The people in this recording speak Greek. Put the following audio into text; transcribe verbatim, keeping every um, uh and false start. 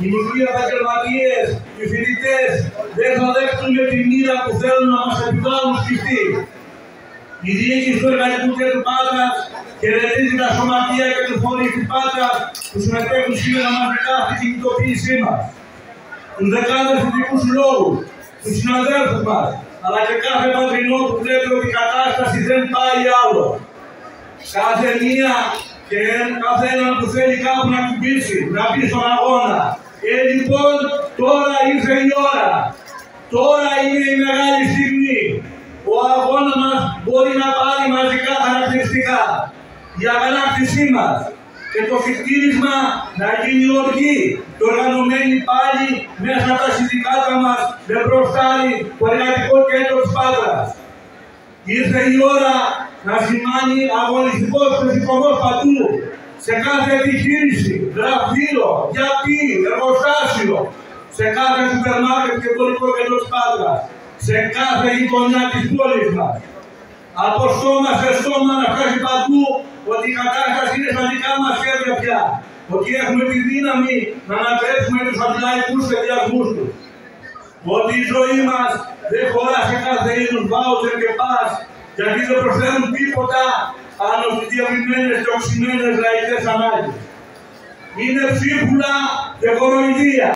Οι μικροί επαγγελματίες, οι φοιτητές δεν θα δέχτουν με τη μοίρα που θέλουν να μας επιβάλλουν σκεφτεί. Η διοίκηση του Εργατικού Κέντρου Πάτρας χαιρετίζει τα σωματεία και τους φορείς της Πάτρας που συμμετέχουν σήμερα μαζικά στην κινητοποίησή μας. Τους δεκάδες φοιτητικούς συλλόγους, τους συναδέλφους μας, αλλά και κάθε πατρινό που βλέπει ότι η κατάσταση δεν πάει άλλο. Κάθε μία και κάθε έναν που θέλει κάπου να κουμπίσει, να μπει στον αγώνα. Ε, λοιπόν, τώρα ήρθε η ώρα. Τώρα είναι η μεγάλη στιγμή. Ο αγώνας μας μπορεί να πάρει μαζικά χαρακτηριστικά. Η αγανάκτησή μας και το φικτήρισμα να γίνει οργή και οργανωμένη πάλι μέσα από τα συνδικάτα μας με μπροστάρι το Εργατικό Κέντρο της Πάτρας. Ήρθε η ώρα να σημάνει αγωνιστικός προσωπικός παντού, σε κάθε επιχείρηση, γραφείο, γιατί, εργοστάσιο, σε κάθε σούπερ μάρκετ και εμπορικό κέντρο της Πάτρας, σε κάθε γειτονιά της πόλης μας. Από στόμα σε στόμα να φτάσει παντού ότι η κατάσταση είναι στα δικά μας χέρια πια. Ότι έχουμε τη δύναμη να ανατρέψουμε τους αντιλαϊκούς σχεδιασμούς τους. Ότι η ζωή μας δεν χωρά σε κάθε είδους βάουτσερ και πας, γιατί δεν προσφέρουν τίποτα πάνω στις διαβημένες και οξυμένες λαϊκές ανάγκες. Είναι ψίχουλα και κοροϊδία.